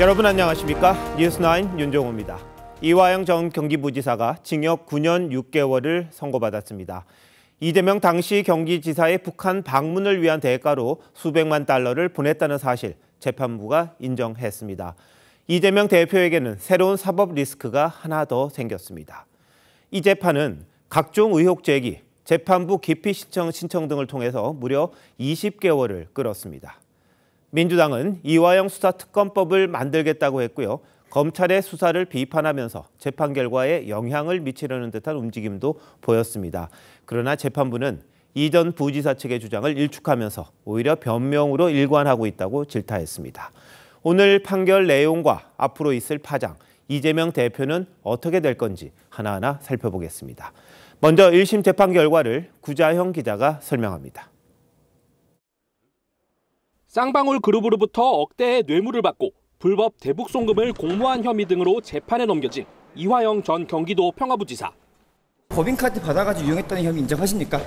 여러분 안녕하십니까? 뉴스9 윤종호입니다. 이화영 전 경기부지사가 징역 9년 6개월을 선고받았습니다. 이재명 당시 경기지사의 북한 방문을 위한 대가로 수백만 달러를 보냈다는 사실 재판부가 인정했습니다. 이재명 대표에게는 새로운 사법 리스크가 하나 더 생겼습니다. 이 재판은 각종 의혹 제기, 재판부 기피 신청 등을 통해서 무려 20개월을 끌었습니다. 민주당은 이화영 수사특검법을 만들겠다고 했고요. 검찰의 수사를 비판하면서 재판 결과에 영향을 미치려는 듯한 움직임도 보였습니다. 그러나 재판부는 이 전 부지사 측의 주장을 일축하면서 오히려 변명으로 일관하고 있다고 질타했습니다. 오늘 판결 내용과 앞으로 있을 파장, 이재명 대표는 어떻게 될 건지 하나하나 살펴보겠습니다. 먼저 1심 재판 결과를 구자형 기자가 설명합니다. 쌍방울 그룹으로부터 억대의 뇌물을 받고 불법 대북 송금을 공모한 혐의 등으로 재판에 넘겨진 이화영 전 경기도 평화부지사. 법인카드 받아가지고 이용했다는 혐의 인정하십니까?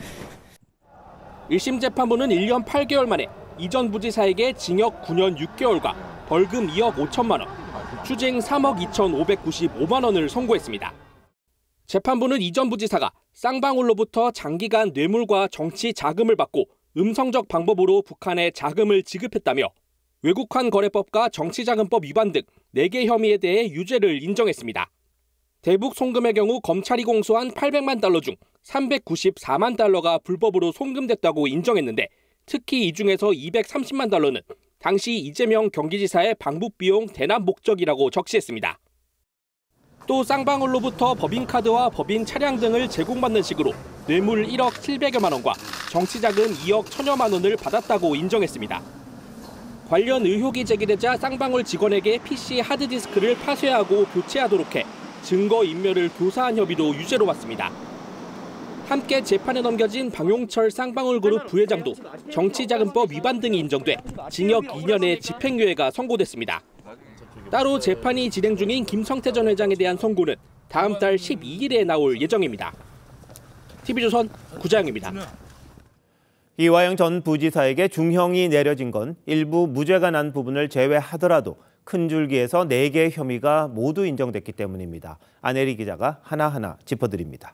1심 재판부는 1년 8개월 만에 이 전 부지사에게 징역 9년 6개월과 벌금 2억 5천만 원, 추징 3억 2,595만 원을 선고했습니다. 재판부는 이 전 부지사가 쌍방울로부터 장기간 뇌물과 정치 자금을 받고 음성적 방법으로 북한에 자금을 지급했다며 외국환 거래법과 정치자금법 위반 등 4개 혐의에 대해 유죄를 인정했습니다. 대북 송금의 경우 검찰이 공소한 800만 달러 중 394만 달러가 불법으로 송금됐다고 인정했는데 특히 이 중에서 230만 달러는 당시 이재명 경기지사의 방북 비용 대납 목적이라고 적시했습니다. 또 쌍방울로부터 법인카드와 법인 차량 등을 제공받는 식으로 뇌물 1억 700여만 원과 정치자금 2억 1천여만 원을 받았다고 인정했습니다. 관련 의혹이 제기되자 쌍방울 직원에게 PC 하드디스크를 파쇄하고 교체하도록 해 증거인멸을 교사한 혐의도 유죄로 봤습니다. 함께 재판에 넘겨진 방용철 쌍방울그룹 부회장도 정치자금법 위반 등이 인정돼 징역 2년의 집행유예가 선고됐습니다. 따로 재판이 진행 중인 김성태 전 회장에 대한 선고는 다음 달 12일에 나올 예정입니다. TV조선 구자영입니다. 이화영 전 부지사에게 중형이 내려진 건 일부 무죄가 난 부분을 제외하더라도 큰 줄기에서 4개의 혐의가 모두 인정됐기 때문입니다. 안혜리 기자가 하나하나 짚어드립니다.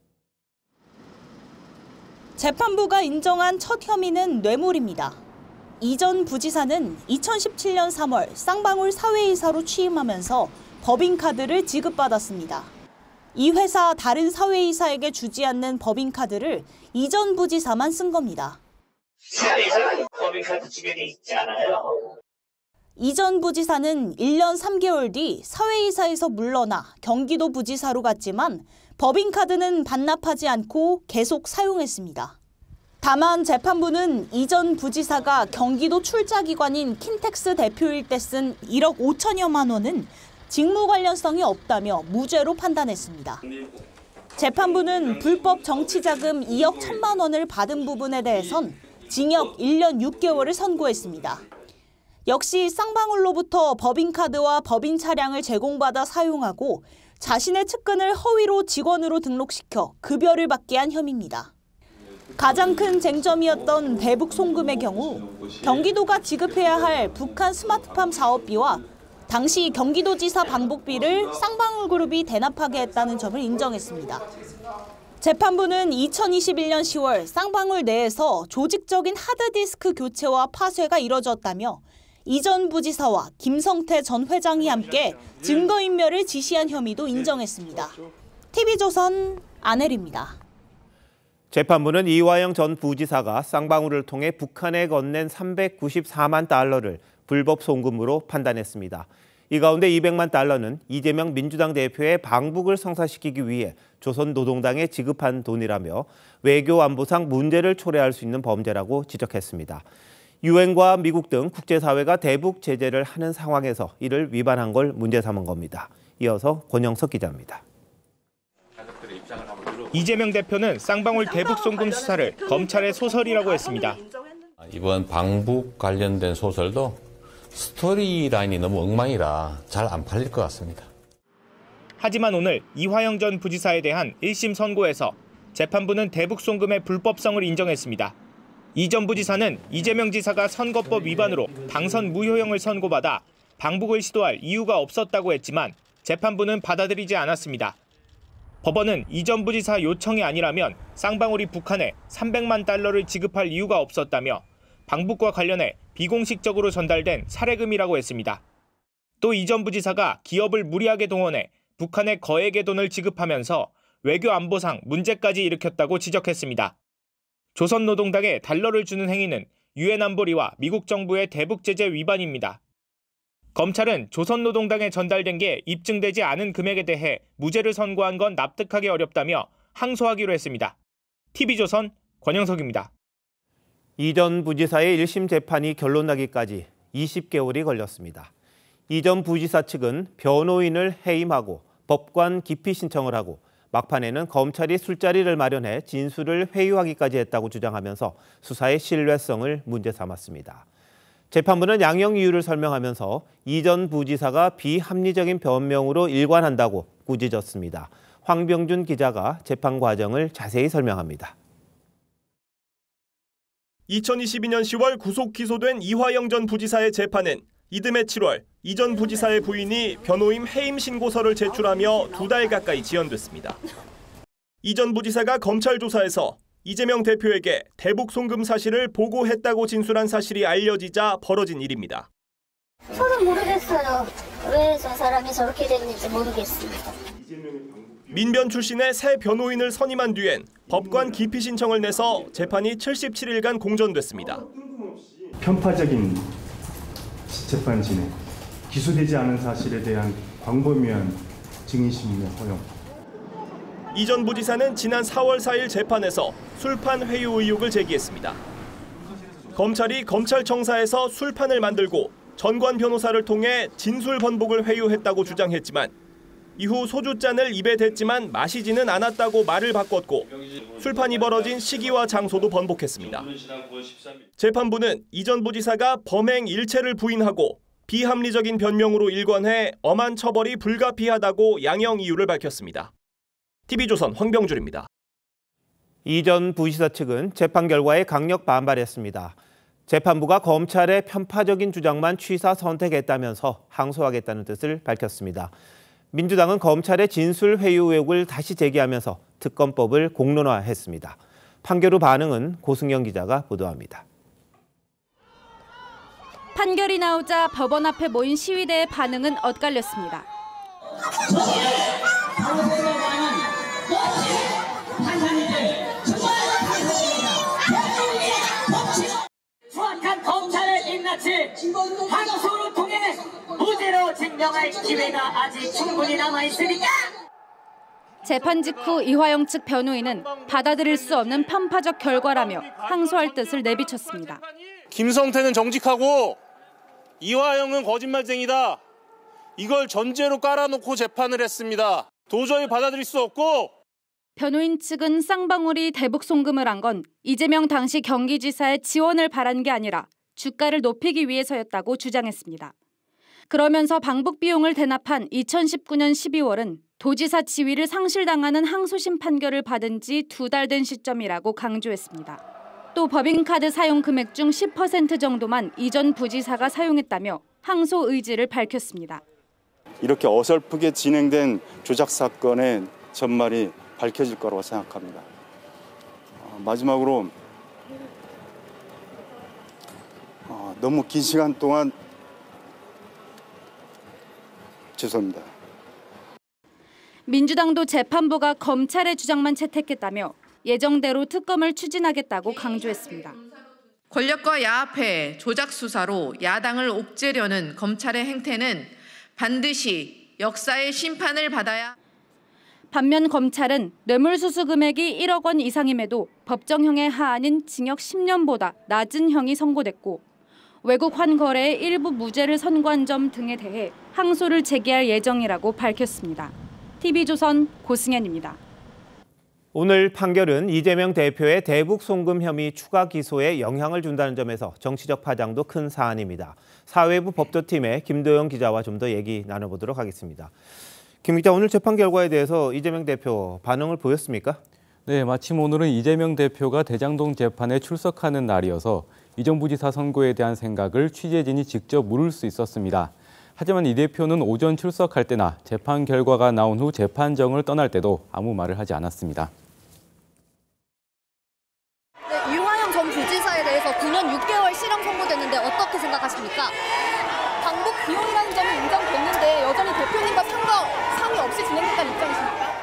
재판부가 인정한 첫 혐의는 뇌물입니다. 이 전 부지사는 2017년 3월 쌍방울 사회이사로 취임하면서 법인카드를 지급받았습니다. 이 회사 다른 사회이사에게 주지 않는 법인카드를 이 전 부지사만 쓴 겁니다. 사회이사가 법인카드 주게 돼 있지 않아요. 이 전 부지사는 1년 3개월 뒤 사회이사에서 물러나 경기도 부지사로 갔지만 법인카드는 반납하지 않고 계속 사용했습니다. 다만 재판부는 이 전 부지사가 경기도 출자기관인 킨텍스 대표일 때 쓴 1억 5천여만 원은 직무 관련성이 없다며 무죄로 판단했습니다. 재판부는 불법 정치자금 2억 1천만 원을 받은 부분에 대해선 징역 1년 6개월을 선고했습니다. 역시 쌍방울로부터 법인카드와 법인 차량을 제공받아 사용하고 자신의 측근을 허위로 직원으로 등록시켜 급여를 받게 한 혐의입니다. 가장 큰 쟁점이었던 대북 송금의 경우 경기도가 지급해야 할 북한 스마트팜 사업비와 당시 경기도지사 방북비를 쌍방울그룹이 대납하게 했다는 점을 인정했습니다. 재판부는 2021년 10월 쌍방울 내에서 조직적인 하드디스크 교체와 파쇄가 이뤄졌다며 이 전 부지사와 김성태 전 회장이 함께 증거인멸을 지시한 혐의도 인정했습니다. TV조선 안혜리입니다. 재판부는 이화영 전 부지사가 쌍방울을 통해 북한에 건넨 394만 달러를 불법 송금으로 판단했습니다. 이 가운데 200만 달러는 이재명 민주당 대표의 방북을 성사시키기 위해 조선노동당에 지급한 돈이라며 외교 안보상 문제를 초래할 수 있는 범죄라고 지적했습니다. 유엔과 미국 등 국제사회가 대북 제재를 하는 상황에서 이를 위반한 걸 문제 삼은 겁니다. 이어서 권영석 기자입니다. 이재명 대표는 쌍방울 대북 송금 수사를 검찰의 소설이라고 했습니다. 이번 방북 관련된 소설도 스토리라인이 너무 엉망이라 잘 안 팔릴 것 같습니다. 하지만 오늘 이화영 전 부지사에 대한 1심 선고에서 재판부는 대북 송금의 불법성을 인정했습니다. 이 전 부지사는 이재명 지사가 선거법 위반으로 당선 무효형을 선고받아 방북을 시도할 이유가 없었다고 했지만 재판부는 받아들이지 않았습니다. 법원은 이 전 부지사 요청이 아니라면 쌍방울이 북한에 300만 달러를 지급할 이유가 없었다며 방북과 관련해 비공식적으로 전달된 사례금이라고 했습니다. 또 이 전 부지사가 기업을 무리하게 동원해 북한에 거액의 돈을 지급하면서 외교 안보상 문제까지 일으켰다고 지적했습니다. 조선노동당에 달러를 주는 행위는 유엔 안보리와 미국 정부의 대북 제재 위반입니다. 검찰은 조선노동당에 전달된 게 입증되지 않은 금액에 대해 무죄를 선고한 건 납득하기 어렵다며 항소하기로 했습니다. TV조선 권영석입니다. 이 전 부지사의 1심 재판이 결론나기까지 20개월이 걸렸습니다. 이 전 부지사 측은 변호인을 해임하고 법관 기피 신청을 하고 막판에는 검찰이 술자리를 마련해 진술을 회유하기까지 했다고 주장하면서 수사의 신뢰성을 문제 삼았습니다. 재판부는 양형 이유를 설명하면서 이 전 부지사가 비합리적인 변명으로 일관한다고 꾸짖었습니다. 황병준 기자가 재판 과정을 자세히 설명합니다. 2022년 10월 구속 기소된 이화영 전 부지사의 재판은 이듬해 7월 이 전 부지사의 부인이 변호인 해임 신고서를 제출하며 2달 가까이 지연됐습니다. 이 전 부지사가 검찰 조사에서 이재명 대표에게 대북 송금 사실을 보고했다고 진술한 사실이 알려지자 벌어진 일입니다. 저는 모르겠어요. 왜 저 사람이 저렇게 됐는지 모르겠습니다. 민변 출신의 새 변호인을 선임한 뒤엔 법관 기피 신청을 내서 재판이 77일간 공전됐습니다. 편파적인 재판 진행, 기소되지 않은 사실에 대한 광범위한 증인신문의 허용. 이 전 부지사는 지난 4월 4일 재판에서 술판 회유 의혹을 제기했습니다. 검찰이 검찰청사에서 술판을 만들고 전관 변호사를 통해 진술 번복을 회유했다고 주장했지만 이후 소주잔을 입에 댔지만 마시지는 않았다고 말을 바꿨고 술판이 벌어진 시기와 장소도 번복했습니다. 재판부는 이 전 부지사가 범행 일체를 부인하고 비합리적인 변명으로 일관해 엄한 처벌이 불가피하다고 양형 이유를 밝혔습니다. TV조선 황병준입니다. 이 전 부지사 측은 재판 결과에 강력 반발했습니다. 재판부가 검찰의 편파적인 주장만 취사 선택했다면서 항소하겠다는 뜻을 밝혔습니다. 민주당은 검찰의 진술 회유 의혹을 다시 제기하면서 특검법을 공론화했습니다. 판결 후 반응은 고승영 기자가 보도합니다. 판결이 나오자 법원 앞에 모인 시위대의 반응은 엇갈렸습니다. 수악한 검찰의 민낯을 항소를 통해 무죄로 증명할 기회가 아직 충분히 남아있으니까! 재판 직후 이화영 측 변호인은 받아들일 수 없는 편파적 결과라며 항소할 뜻을 내비쳤습니다. 김성태는 정직하고 이화영은 거짓말쟁이다. 이걸 전제로 깔아놓고 재판을 했습니다. 도저히 받아들일 수 없고. 변호인 측은 쌍방울이 대북 송금을 한 건 이재명 당시 경기지사의 지원을 바란 게 아니라 주가를 높이기 위해서였다고 주장했습니다. 그러면서 방북 비용을 대납한 2019년 12월은 도지사 지위를 상실당하는 항소심 판결을 받은 지 2달 된 시점이라고 강조했습니다. 또 법인카드 사용 금액 중 10% 정도만 이 전 부지사가 사용했다며 항소 의지를 밝혔습니다. 이렇게 어설프게 진행된 조작 사건의 전말이 밝혀질 거라고 생각합니다. 마지막으로 너무 긴 시간 동안 죄송합니다. 민주당도 재판부가 검찰의 주장만 채택했다며 예정대로 특검을 추진하겠다고 강조했습니다. 권력과 야합해 조작 수사로 야당을 옥죄려는 검찰의 행태는 반드시 역사의 심판을 받아야. 반면 검찰은 뇌물수수 금액이 1억 원 이상임에도 법정형의 하한인 징역 10년보다 낮은 형이 선고됐고 외국 환거래의 일부 무죄를 선고한 점 등에 대해 항소를 제기할 예정이라고 밝혔습니다. TV조선 고승현입니다. 오늘 판결은 이재명 대표의 대북 송금 혐의 추가 기소에 영향을 준다는 점에서 정치적 파장도 큰 사안입니다. 사회부 법조팀의 김도영 기자와 좀 더 얘기 나눠보도록 하겠습니다. 김 기자, 오늘 재판 결과에 대해서 이재명 대표 반응을 보였습니까? 네, 마침 오늘은 이재명 대표가 대장동 재판에 출석하는 날이어서 이 전 부지사 선고에 대한 생각을 취재진이 직접 물을 수 있었습니다. 하지만 이 대표는 오전 출석할 때나 재판 결과가 나온 후 재판정을 떠날 때도 아무 말을 하지 않았습니다. 네, 유화영 전 부지사에 대해서 9년 6개월 실형 선고됐는데 어떻게 생각하십니까? 방북 비용이라는 점이 인정됐는데 여전히 대표님과 상의 없이 진행됐다는 입장이십니까?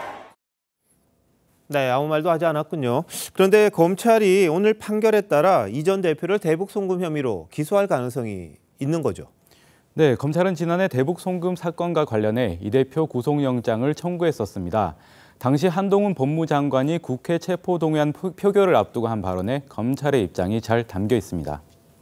네, 아무 말도 하지 않았군요. 그런데 검찰이 오늘 판결에 따라 이 전 대표를 대북 송금 혐의로 기소할 가능성이 있는 거죠. 네, 검찰은 지난해 대북 송금 사건과 관련해 이 대표 구속영장을 청구했었습니다. 당시 한동훈 법무장관이 국회 체포동의안 표결을 앞두고 한 발언에 검찰의 입장이 잘 담겨 있습니다.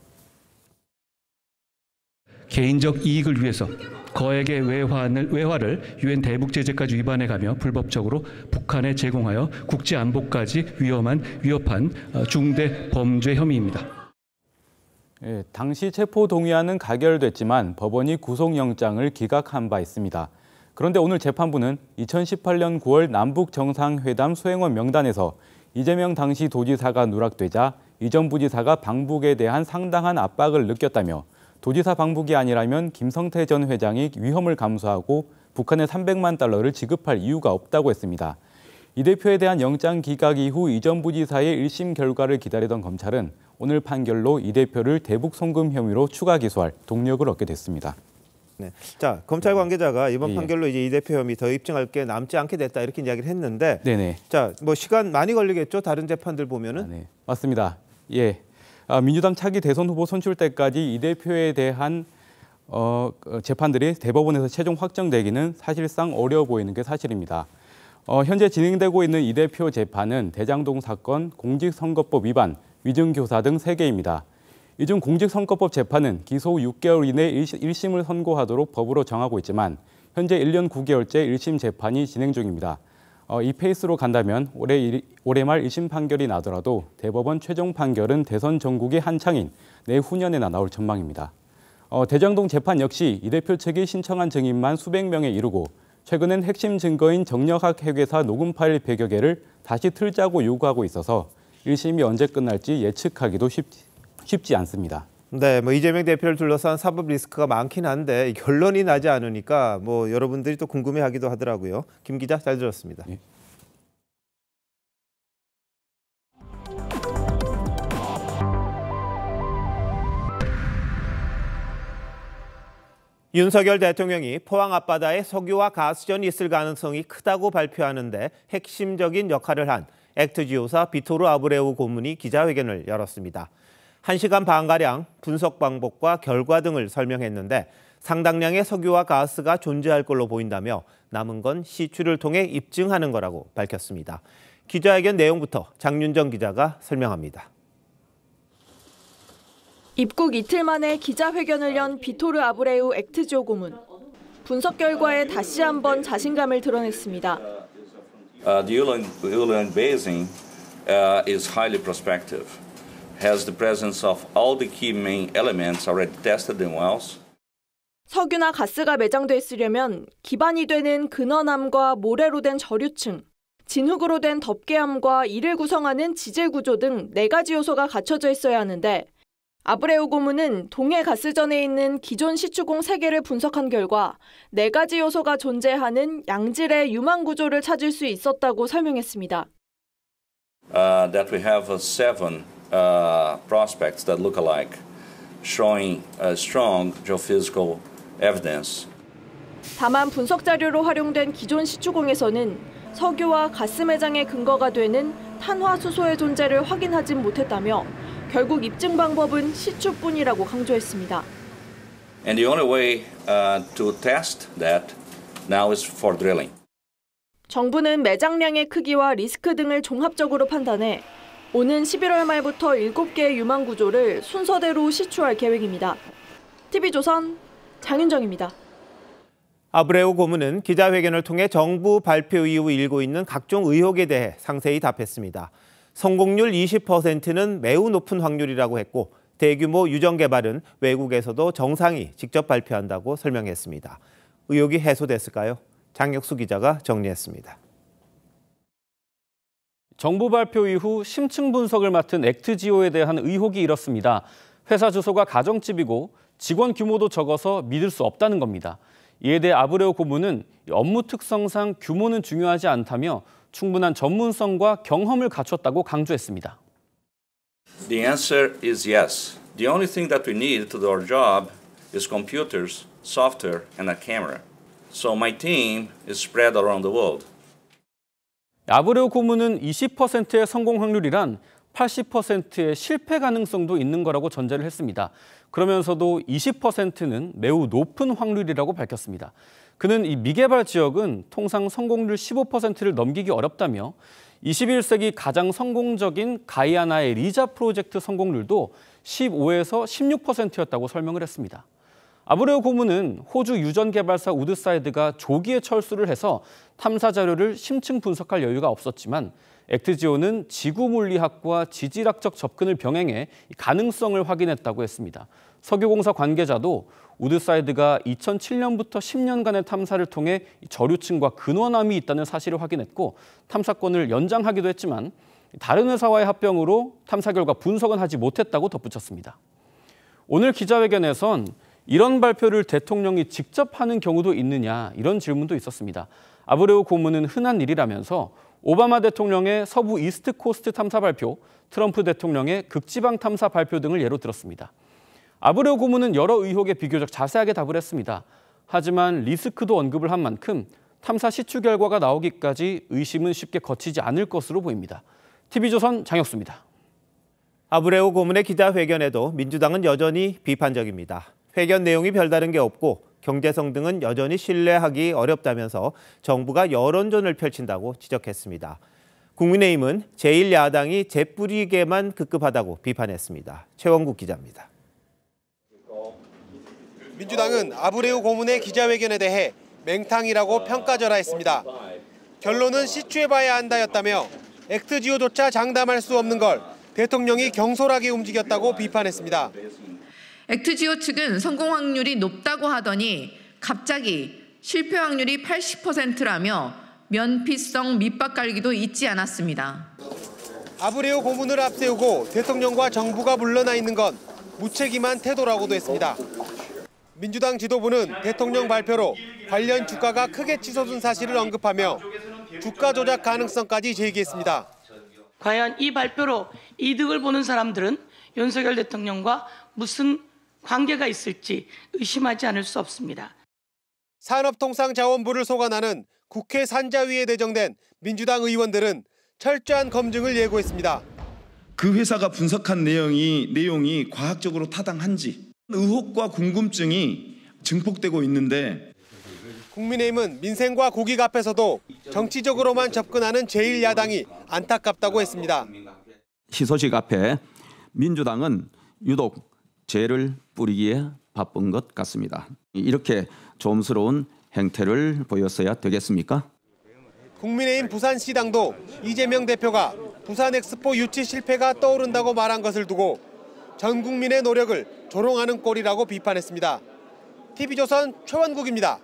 개인적 이익을 위해서 거액의 외화를 유엔 대북제재까지 위반해가며 불법적으로 북한에 제공하여 국제안보까지 위협한 중대 범죄 혐의입니다. 예, 당시 체포동의안은 가결됐지만 법원이 구속영장을 기각한 바 있습니다. 그런데 오늘 재판부는 2018년 9월 남북정상회담 수행원 명단에서 이재명 당시 도지사가 누락되자 이 전 부지사가 방북에 대한 상당한 압박을 느꼈다며 도지사 방북이 아니라면 김성태 전 회장이 위험을 감수하고 북한에 300만 달러를 지급할 이유가 없다고 했습니다. 이 대표에 대한 영장 기각 이후 이 전 부지사의 1심 결과를 기다리던 검찰은 오늘 판결로 이 대표를 대북 송금 혐의로 추가 기소할 동력을 얻게 됐습니다. 네. 자, 검찰 관계자가 이번 판결로 이제 이 대표 혐의 더 입증할 게 남지 않게 됐다 이렇게 이야기를 했는데, 네네. 자, 뭐 시간 많이 걸리겠죠? 다른 재판들 보면은. 네, 맞습니다. 예, 민주당 차기 대선 후보 선출 때까지 이 대표에 대한 재판들이 대법원에서 최종 확정되기는 사실상 어려워 보이는 게 사실입니다. 현재 진행되고 있는 이 대표 재판은 대장동 사건, 공직선거법 위반, 위증교사 등 3개입니다. 이 중 공직선거법 재판은 기소 후 6개월 이내 1심을 선고하도록 법으로 정하고 있지만 현재 1년 9개월째 1심 재판이 진행 중입니다. 이 페이스로 간다면 올해 말 1심 판결이 나더라도 대법원 최종 판결은 대선 전국이 한창인 내후년에나 나올 전망입니다. 대장동 재판 역시 이 대표 측이 신청한 증인만 수백 명에 이르고 최근엔 핵심 증거인 정력학 회계사 녹음 파일 100여 개를 다시 틀자고 요구하고 있어서 1심이 언제 끝날지 예측하기도 쉽지 않습니다. 네, 뭐 이재명 대표를 둘러싼 사법 리스크가 많긴 한데 결론이 나지 않으니까 뭐 여러분들이 또 궁금해하기도 하더라고요. 김 기자 잘 들었습니다. 네. 윤석열 대통령이 포항 앞바다에 석유와 가스전이 있을 가능성이 크다고 발표하는데 핵심적인 역할을 한 액트지오사 비토르 아브레우 고문이 기자회견을 열었습니다. 1시간 반가량 분석 방법과 결과 등을 설명했는데 상당량의 석유와 가스가 존재할 걸로 보인다며 남은 건 시추를 통해 입증하는 거라고 밝혔습니다. 기자회견 내용부터 장윤정 기자가 설명합니다. 입국 이틀 만에 기자회견을 연 비토르 아브레우 액트지오 고문. 분석 결과에 다시 한번 자신감을 드러냈습니다. The Ulan Basin is highly prospective. Has the presence of all the key main elements already tested in wells. 석유나 가스가 매장돼 있으려면 기반이 되는 근원암과 모래로 된 저류층, 진흙으로 된 덮개암과 이를 구성하는 지질 구조 등 4가지 요소가 갖춰져 있어야 하는데 아브레우 고문은 동해 가스전에 있는 기존 시추공 3개를 분석한 결과 4가지 요소가 존재하는 양질의 유망 구조를 찾을 수 있었다고 설명했습니다. That we have 7 prospects that look alike, showing strong geophysical evidence. 다만 분석 자료로 활용된 기존 시추공에서는 석유와 가스 매장의 근거가 되는 탄화수소의 존재를 확인하진 못했다며 결국 입증 방법은 시추뿐이라고 강조했습니다. And the only way to test that now is for drilling. 정부는 매장량의 크기와 리스크 등을 종합적으로 판단해 오는 11월 말부터 7개의 유망 구조를 순서대로 시추할 계획입니다. TV조선 장윤정입니다. 아브레우 고문은 기자회견을 통해 정부 발표 이후 일고 있는 각종 의혹에 대해 상세히 답했습니다. 성공률 20%는 매우 높은 확률이라고 했고 대규모 유정 개발은 외국에서도 정상이 직접 발표한다고 설명했습니다. 의혹이 해소됐을까요? 장혁수 기자가 정리했습니다. 정부 발표 이후 심층 분석을 맡은 액트지오에 대한 의혹이 일었습니다. 회사 주소가 가정집이고 직원 규모도 적어서 믿을 수 없다는 겁니다. 이에 대해 아브레오 고문은 업무 특성상 규모는 중요하지 않다며 충분한 전문성과 경험을 갖췄다고 강조했습니다. The answer is yes. The only thing that we need to do our job is computers, software, and a camera. So my team is spread around the world. 아브레오 고문은 20%의 성공 확률이란 80%의 실패 가능성도 있는 거라고 전제를 했습니다. 그러면서도 20%는 매우 높은 확률이라고 밝혔습니다. 그는 이 미개발 지역은 통상 성공률 15%를 넘기기 어렵다며 21세기 가장 성공적인 가이아나의 리자 프로젝트 성공률도 15에서 16%였다고 설명을 했습니다. 아브레오 고문은 호주 유전 개발사 우드사이드가 조기에 철수를 해서 탐사 자료를 심층 분석할 여유가 없었지만 액트지오는 지구 물리학과 지질학적 접근을 병행해 가능성을 확인했다고 했습니다. 석유공사 관계자도 우드사이드가 2007년부터 10년간의 탐사를 통해 저류층과 근원암이 있다는 사실을 확인했고 탐사권을 연장하기도 했지만 다른 회사와의 합병으로 탐사 결과 분석은 하지 못했다고 덧붙였습니다. 오늘 기자회견에선 이런 발표를 대통령이 직접 하는 경우도 있느냐 이런 질문도 있었습니다. 아브레오 고문은 흔한 일이라면서 오바마 대통령의 서부 이스트 코스트 탐사 발표, 트럼프 대통령의 극지방 탐사 발표 등을 예로 들었습니다. 아브레오 고문은 여러 의혹에 비교적 자세하게 답을 했습니다. 하지만 리스크도 언급을 한 만큼 탐사 시추 결과가 나오기까지 의심은 쉽게 거치지 않을 것으로 보입니다. TV조선 장혁수입니다. 아브레오 고문의 기자회견에도 민주당은 여전히 비판적입니다. 회견 내용이 별다른 게 없고 경제성 등은 여전히 신뢰하기 어렵다면서 정부가 여론전을 펼친다고 지적했습니다. 국민의힘은 제1야당이 재뿌리게만 급급하다고 비판했습니다. 최원국 기자입니다. 민주당은 아브레오 고문의 기자회견에 대해 맹탕이라고 평가절하했습니다. 결론은 시추해봐야 한다였다며 액트지오조차 장담할 수 없는 걸 대통령이 경솔하게 움직였다고 비판했습니다. 액트지오 측은 성공 확률이 높다고 하더니 갑자기 실패 확률이 80%라며 면피성 밑밥 깔기도 잊지 않았습니다. 아브레오 고문을 앞세우고 대통령과 정부가 물러나 있는 건 무책임한 태도라고도 했습니다. 민주당 지도부는 대통령 발표로 관련 주가가 크게 치솟은 사실을 언급하며 주가 조작 가능성까지 제기했습니다. 과연 이 발표로 이득을 보는 사람들은 윤석열 대통령과 무슨 관계가 있을지 의심하지 않을 수 없습니다. 산업통상자원부를 소관하는 국회 산자위에 내정된 민주당 의원들은 철저한 검증을 예고했습니다. 그 회사가 분석한 내용이 과학적으로 타당한지 의혹과 궁금증이 증폭되고 있는데 국민의힘은 민생과 국익 앞에서도 정치적으로만 접근하는 제1야당이 안타깝다고 했습니다. 희소식 앞에 민주당은 유독 죄를 뿌리기에 바쁜 것 같습니다. 이렇게 조음스러운 행태를 보였어야 되겠습니까? 국민의힘 부산시당도 이재명 대표가 부산엑스포 유치 실패가 떠오른다고 말한 것을 두고 전 국민의 노력을 조롱하는 꼴이라고 비판했습니다. TV조선 최원국입니다.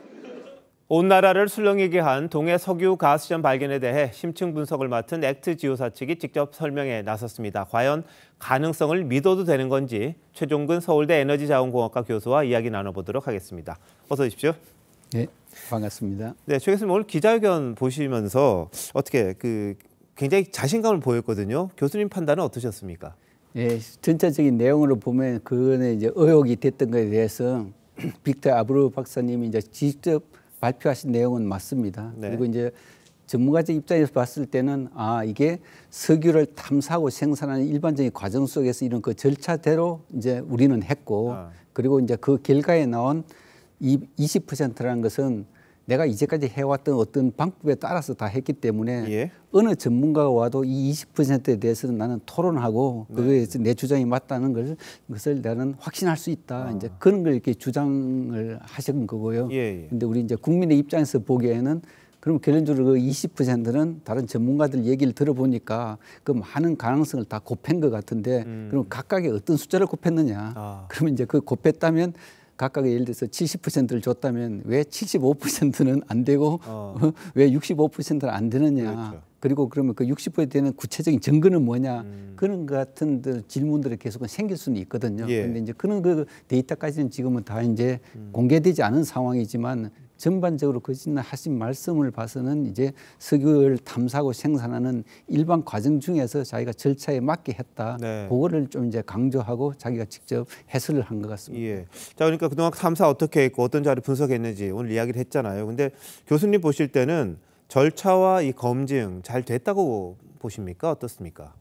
온 나라를 술렁이게 한 동해 석유 가스전 발견에 대해 심층 분석을 맡은 액트지오사 측이 직접 설명에 나섰습니다. 과연 가능성을 믿어도 되는 건지 최종근 서울대 에너지자원공학과 교수와 이야기 나눠보도록 하겠습니다. 어서 오십시오. 네, 반갑습니다. 네, 최 교수님 오늘 기자회견 보시면서 어떻게 굉장히 자신감을 보였거든요. 교수님 판단은 어떠셨습니까? 네, 전체적인 내용으로 보면 그거는 이제 의혹이 됐던 것에 대해서 빅터 아브레오 박사님이 이제 직접 발표하신 내용은 맞습니다. 네. 그리고 이제 전문가적 입장에서 봤을 때는 이게 석유를 탐사하고 생산하는 일반적인 과정 속에서 이런 그 절차대로 이제 우리는 했고 그리고 이제 그 결과에 나온 이 20%라는 것은 내가 이제까지 해왔던 어떤 방법에 따라서 다 했기 때문에 어느 전문가가 와도 이 20%에 대해서는 나는 토론하고 그거에 내 주장이 맞다는 것을 나는 확신할 수 있다. 이제 그런 걸 이렇게 주장을 하신 거고요. 근데 우리 이제 국민의 입장에서 보기에는 그럼 결론적으로 그 20%는 다른 전문가들 얘기를 들어보니까 그 많은 가능성을 다 곱한 것 같은데 그럼 각각의 어떤 숫자를 곱했느냐. 그러면 이제 그 곱했다면 각각 예를 들어서 70%를 줬다면 왜 75%는 안 되고 왜 65%는 안 되느냐. 그렇죠. 그리고 그러면 그 60%에 대한 구체적인 증거는 뭐냐 그런 같은 질문들이 계속 생길 수는 있거든요. 그런데 이제 그런 그 데이터까지는 지금은 다 이제 공개되지 않은 상황이지만 전반적으로 거짓말 하신 말씀을 봐서는 이제 석유를 탐사하고 생산하는 일반 과정 중에서 자기가 절차에 맞게 했다. 그거를 좀 이제 강조하고 자기가 직접 해설을 한 것 같습니다. 예. 자, 그러니까 그동안 탐사 어떻게 했고 어떤 자료 분석했는지 오늘 이야기를 했잖아요. 근데 교수님 보실 때는 절차와 이 검증 잘 됐다고 보십니까? 어떻습니까?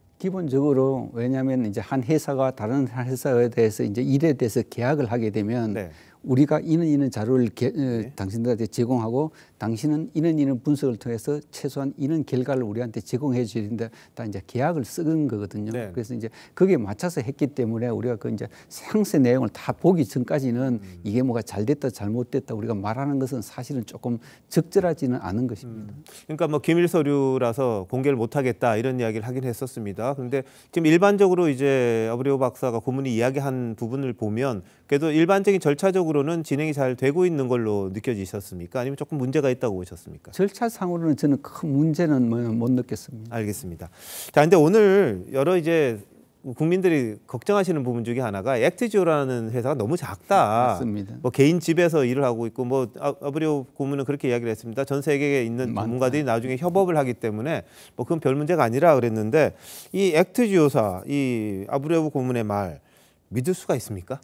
기본적으로 왜냐하면 이제 한 회사가 다른 회사에 대해서 이제 일에 대해서 계약을 하게 되면 우리가 이런 자료를 당신들한테 제공하고 당신은 이런 분석을 통해서 최소한 이런 결과를 우리한테 제공해 줘야 된다. 다 이제 계약을 쓰는 거거든요. 그래서 이제 거기에 맞춰서 했기 때문에 우리가 그 이제 상세 내용을 다 보기 전까지는 이게 뭐가 잘 됐다 잘못됐다 우리가 말하는 것은 사실은 조금 적절하지는 않은 것입니다. 그러니까 뭐 기밀 서류라서 공개를 못 하겠다 이런 이야기를 하긴 했었습니다. 그런데 지금 일반적으로 이제 아브레오 박사가 고문이 이야기한 부분을 보면 그래도 일반적인 절차적으로는 진행이 잘 되고 있는 걸로 느껴지셨습니까? 아니면 조금 문제가 있다고 보셨습니까? 절차상으로는 저는 큰 문제는 못 느꼈습니다. 알겠습니다. 자, 근데 오늘 여러 이제 국민들이 걱정하시는 부분 중에 하나가 액트지오라는 회사가 너무 작다. 맞습니다. 뭐 개인 집에서 일을 하고 있고 뭐 아브레오 고문은 그렇게 이야기를 했습니다. 전 세계에 있는 전문가들이 나중에 협업을 하기 때문에 뭐 그건 별 문제가 아니라 그랬는데 이 액트지오사 이 아브레오 고문의 말 믿을 수가 있습니까?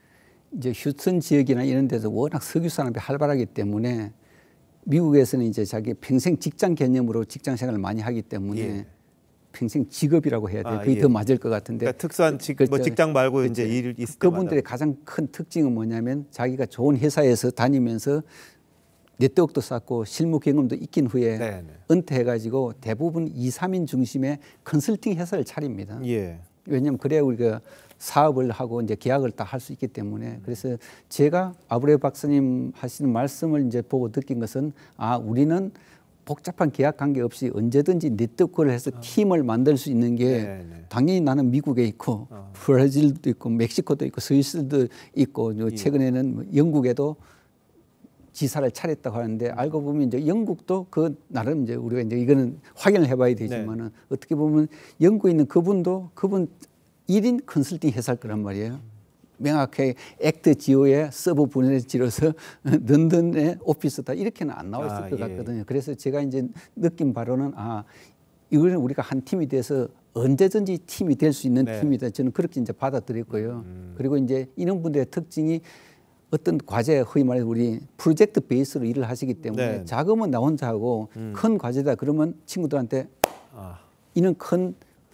이제 휴스턴 지역이나 이런 데서 워낙 석유 산업이 활발하기 때문에 미국에서는 이제 자기 평생 직장 개념으로 직장 생활을 많이 하기 때문에 평생 직업이라고 해야 돼요. 그게 더 맞을 것 같은데. 그러니까 특수한 뭐 직장 말고 이제 일을 있을 때마다. 그분들의 가장 큰 특징은 뭐냐면 자기가 좋은 회사에서 다니면서 네트워크도 쌓고 실무 경험도 익힌 후에 은퇴해가지고 대부분 2, 3인 중심의 컨설팅 회사를 차립니다. 왜냐하면 그래야 우리가 사업을 하고 이제 계약을 다 할 수 있기 때문에 그래서 제가 아브레오 박사님 하시는 말씀을 이제 보고 느낀 것은 우리는 복잡한 계약 관계 없이 언제든지 네트워크를 해서 팀을 만들 수 있는 게 당연히 나는 미국에 있고 브라질도 있고 멕시코도 있고 스위스도 있고 최근에는 영국에도 지사를 차렸다고 하는데 알고 보면 이제 영국도 그 나름 이제 우리가 이제 이거는 확인을 해봐야 되지만은 어떻게 보면 영국에 있는 그분 1인 컨설팅 회사일 거란 말이에요. 명확하게 액트지오의 서버 분해를 지어서 런던의 오피스다 이렇게는 안 나와 있을 것 같거든요. 그래서 제가 이제 느낀 바로는 이거는 우리가 한 팀이 돼서 언제든지 팀이 될 수 있는 팀이다. 저는 그렇게 이제 받아들였고요. 그리고 이제 이런 분들의 특징이 어떤 과제, 흔히 말해서 우리 프로젝트 베이스로 일을 하시기 때문에 자금은 나 혼자 하고 큰 과제다 그러면 친구들한테 이는 큰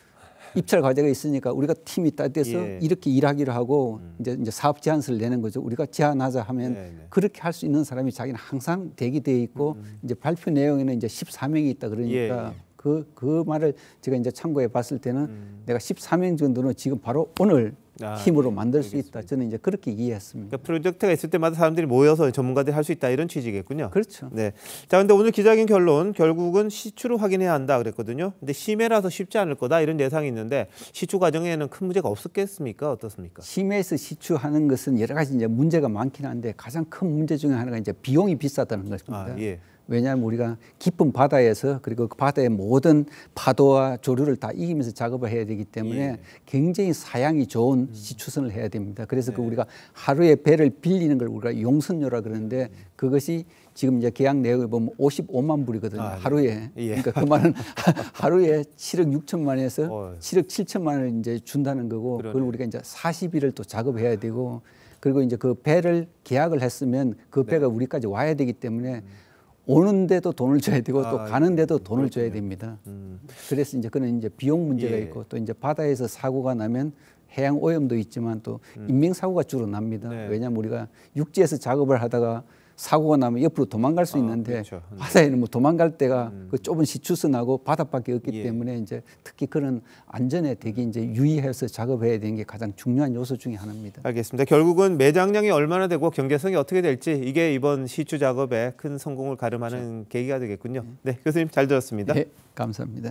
입찰 과제가 있으니까 우리가 팀이 따져서 이렇게 일하기로 하고 이제 사업 제안서를 내는 거죠. 우리가 제안하자 하면 그렇게 할 수 있는 사람이 자기는 항상 대기되어 있고 이제 발표 내용에는 이제 14명이 있다 그러니까 그 말을 제가 이제 참고해 봤을 때는 내가 14명 정도는 지금 바로 오늘 힘으로 만들 수 있다. 저는 이제 그렇게 이해했습니다. 그러니까 프로젝트가 있을 때마다 사람들이 모여서 전문가들이 할 수 있다 이런 취지겠군요. 그렇죠. 네. 자, 근데 오늘 기자회견 결론 결국은 시추로 확인해야 한다 그랬거든요. 근데 심해라서 쉽지 않을 거다 이런 예상이 있는데 시추 과정에는 큰 문제가 없었겠습니까? 어떻습니까? 심해에서 시추하는 것은 여러 가지 이제 문제가 많긴 한데 가장 큰 문제 중에 하나가 이제 비용이 비싸다는 것입니다. 왜냐하면 우리가 깊은 바다에서 그리고 그 바다의 모든 파도와 조류를 다 이기면서 작업을 해야 되기 때문에 굉장히 사양이 좋은 시추선을 해야 됩니다. 그래서 그 우리가 하루에 배를 빌리는 걸 우리가 용선료라 그러는데 그것이 지금 이제 계약 내역을 보면 55만 불이거든요. 하루에. 그러니까 그 말은 하루에 7억 6천만에서 7억 7천만을 이제 준다는 거고 그걸 우리가 이제 40일을 또 작업해야 되고 그리고 이제 그 배를 계약을 했으면 그 배가 우리까지 와야 되기 때문에 오는데도 돈을 줘야 되고 또 가는데도 돈을 줘야 됩니다. 그래서 이제 그는 이제 비용 문제가 있고 또 이제 바다에서 사고가 나면 해양 오염도 있지만 또 인명 사고가 주로 납니다. 왜냐하면 우리가 육지에서 작업을 하다가 사고가 나면 옆으로 도망갈 수 있는데 바다에는 뭐 도망갈 데가 그 좁은 시추선하고 바닷밖에 없기 때문에 이제 특히 그런 안전에 되게 이제 유의해서 작업해야 되는 게 가장 중요한 요소 중에 하나입니다. 알겠습니다. 결국은 매장량이 얼마나 되고 경제성이 어떻게 될지 이게 이번 시추 작업에 큰 성공을 가름하는 계기가 되겠군요. 네, 교수님 잘 들었습니다. 네, 감사합니다.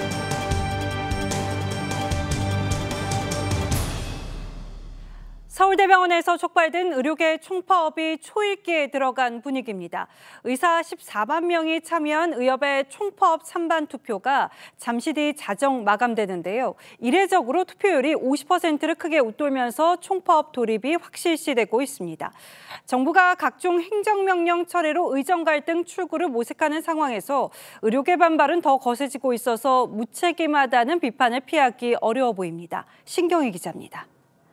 서울 서울대병원에서 촉발된 의료계 총파업이 초읽기에 들어간 분위기입니다. 의사 14만 명이 참여한 의협의 총파업 찬반 투표가 잠시 뒤 자정 마감되는데요. 이례적으로 투표율이 50%를 크게 웃돌면서 총파업 돌입이 확실시되고 있습니다. 정부가 각종 행정명령 철회로 의정 갈등 출구를 모색하는 상황에서 의료계 반발은 더 거세지고 있어서 무책임하다는 비판을 피하기 어려워 보입니다. 신경희 기자입니다.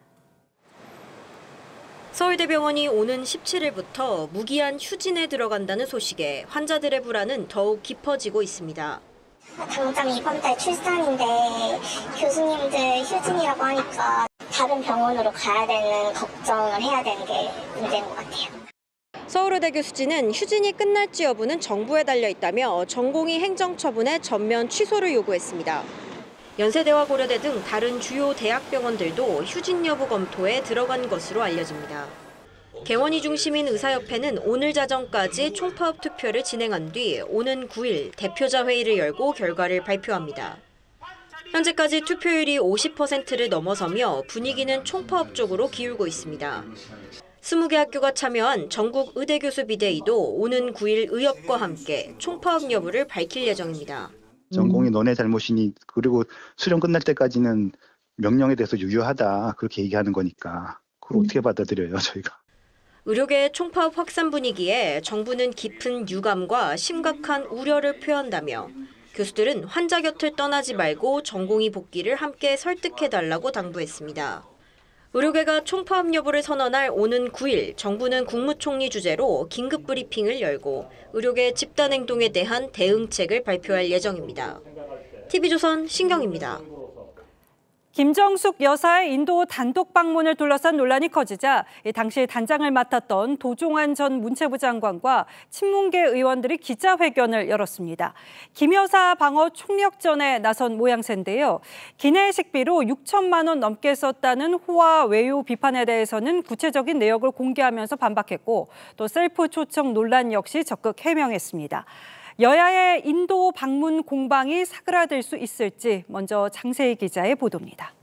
서울대병원이 오는 17일부터 무기한 휴진에 들어간다는 소식에 환자들의 불안은 더욱 깊어지고 있습니다. 당장 이번 달 출산인데 교수님들 휴진이라고 하니까 다른 병원으로 가야 되는 걱정을 해야 되는 게 문제인 것 같아요. 서울의대 교수진은 휴진이 끝날지 여부는 정부에 달려 있다며 전공의 행정처분의 전면 취소를 요구했습니다. 연세대와 고려대 등 다른 주요 대학병원들도 휴진 여부 검토에 들어간 것으로 알려집니다. 개원이 중심인 의사협회는 오늘 자정까지 총파업 투표를 진행한 뒤 오는 9일 대표자 회의를 열고 결과를 발표합니다. 현재까지 투표율이 50%를 넘어서며 분위기는 총파업 쪽으로 기울고 있습니다. 20개 학교가 참여한 전국 의대교수 비대위도 오는 9일 의협과 함께 총파업 여부를 밝힐 예정입니다. 전공이 너네 잘못이니 그리고 수련 끝날 때까지는 명령에 대해서 유효하다 그렇게 얘기하는 거니까 그걸 어떻게 받아들여요 저희가. 의료계의 총파업 확산 분위기에 정부는 깊은 유감과 심각한 우려를 표한다며 교수들은 환자 곁을 떠나지 말고 전공의 복귀를 함께 설득해달라고 당부했습니다. 의료계가 총파업 여부를 선언할 오는 9일 정부는 국무총리 주재로 긴급 브리핑을 열고 의료계 집단행동에 대한 대응책을 발표할 예정입니다. TV조선 신경입니다. 김정숙 여사의 인도 단독 방문을 둘러싼 논란이 커지자 당시 단장을 맡았던 도종환 전 문체부 장관과 친문계 의원들이 기자회견을 열었습니다. 김 여사 방어 총력전에 나선 모양새인데요. 기내식비로 6천만 원 넘게 썼다는 호화 외유 비판에 대해서는 구체적인 내역을 공개하면서 반박했고 또 셀프 초청 논란 역시 적극 해명했습니다. 여야의 인도 방문 공방이 사그라들 수 있을지 먼저 장세희 기자의 보도입니다.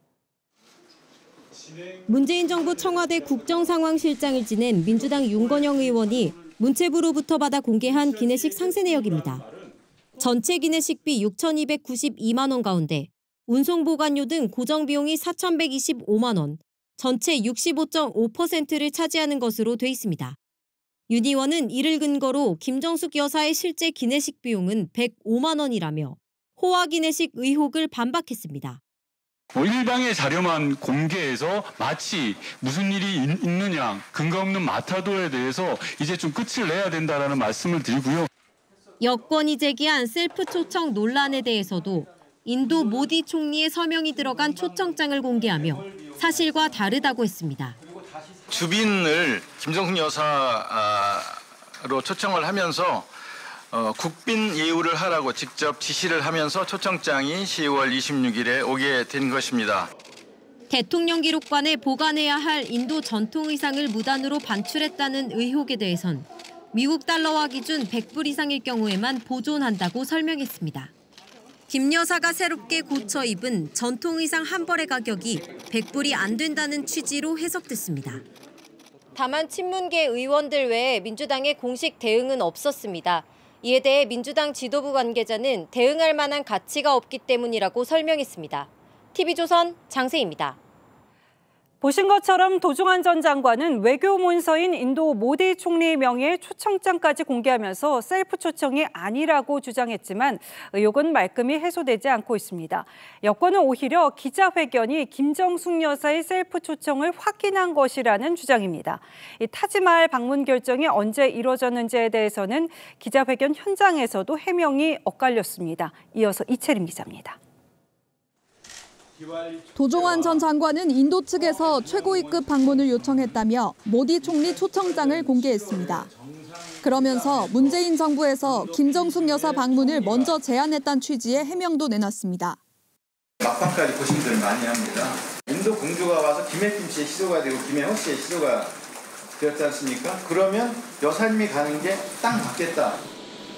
문재인 정부 청와대 국정상황실장을 지낸 민주당 윤건영 의원이 문체부로부터 받아 공개한 기내식 상세 내역입니다. 전체 기내식비 6,292만 원 가운데 운송보관료 등 고정비용이 4,125만 원, 전체 65.5%를 차지하는 것으로 돼 있습니다. 윤 의원은 이를 근거로 김정숙 여사의 실제 기내식 비용은 105만 원이라며 호화 기내식 의혹을 반박했습니다. 일방의 자료만 공개해서 마치 무슨 일이 있느냐, 근거 없는 마타도에 대해서 이제 좀 끝을 내야 된다라는 말씀을 드리고요. 여권이 제기한 셀프 초청 논란에 대해서도 인도 모디 총리의 서명이 들어간 초청장을 공개하며 사실과 다르다고 했습니다. 주빈을 김정숙 여사로 초청을 하면서 국빈 예우를 하라고 직접 지시를 하면서 초청장이 10월 26일에 오게 된 것입니다. 대통령 기록관에 보관해야 할 인도 전통 의상을 무단으로 반출했다는 의혹에 대해선 미국 달러화 기준 100불 이상일 경우에만 보존한다고 설명했습니다. 김 여사가 새롭게 고쳐 입은 전통 의상 한 벌의 가격이 100불이 안 된다는 취지로 해석됐습니다. 다만 친문계 의원들 외에 민주당의 공식 대응은 없었습니다. 이에 대해 민주당 지도부 관계자는 대응할 만한 가치가 없기 때문이라고 설명했습니다. TV조선 장세희입니다. 보신 것처럼 도종환 전 장관은 외교 문서인 인도 모디 총리 명의의 초청장까지 공개하면서 셀프 초청이 아니라고 주장했지만 의혹은 말끔히 해소되지 않고 있습니다. 여권은 오히려 기자회견이 김정숙 여사의 셀프 초청을 확인한 것이라는 주장입니다. 이 타지마할 방문 결정이 언제 이루어졌는지에 대해서는 기자회견 현장에서도 해명이 엇갈렸습니다. 이어서 이채림 기자입니다. 도종환 전 장관은 인도 측에서 최고위급 방문을 요청했다며 모디 총리 초청장을 공개했습니다. 그러면서 문재인 정부에서 김정숙 여사 방문을 먼저 제안했다는 취지의 해명도 내놨습니다. 막판까지 고심들을 많이 합니다. 인도 공주가 와서 김혜김 씨의 시조가 되고 김혜호 씨의 시조가 되었지 않습니까? 그러면 여사님이 가는 게 딱 맞겠다.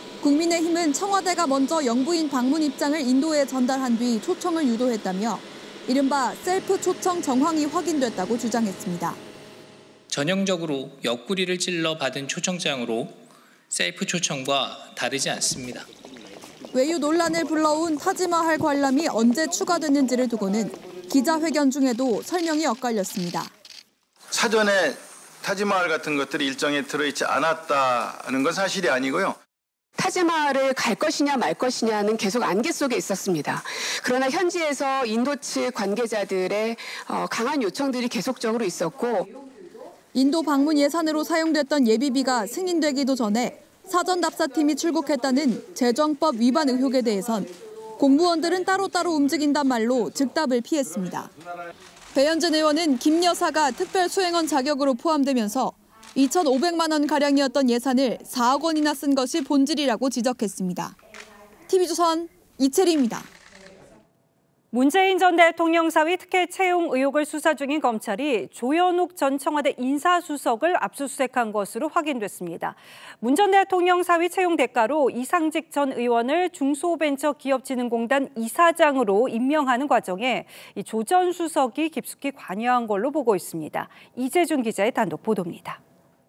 국민의힘은 청와대가 먼저 영부인 방문 입장을 인도에 전달한 뒤 초청을 유도했다며 이른바 셀프 초청 정황이 확인됐다고 주장했습니다. 전형적으로 옆구리를 찔러 받은 초청장으로 셀프 초청과 다르지 않습니다. 외유 논란을 불러온 타지마할 관람이 언제 추가됐는지를 두고는 기자회견 중에도 설명이 엇갈렸습니다. 사전에 타지마할 같은 것들이 일정에 들어있지 않았다는 건 사실이 아니고요. 타지마할을 갈 것이냐 말 것이냐는 계속 안개 속에 있었습니다. 그러나 현지에서 인도 측 관계자들의 강한 요청들이 계속적으로 있었고 인도 방문 예산으로 사용됐던 예비비가 승인되기도 전에 사전 답사팀이 출국했다는 재정법 위반 의혹에 대해선 공무원들은 따로따로 움직인단 말로 즉답을 피했습니다. 배현진 의원은 김 여사가 특별수행원 자격으로 포함되면서 2,500만 원 가량이었던 예산을 4억 원이나 쓴 것이 본질이라고 지적했습니다. TV조선 이채리입니다. 문재인 전 대통령 사위 특혜 채용 의혹을 수사 중인 검찰이 조현욱 전 청와대 인사수석을 압수수색한 것으로 확인됐습니다. 문 전 대통령 사위 채용 대가로 이상직 전 의원을 중소벤처기업진흥공단 이사장으로 임명하는 과정에 조 전 수석이 깊숙이 관여한 걸로 보고 있습니다. 이재준 기자의 단독 보도입니다.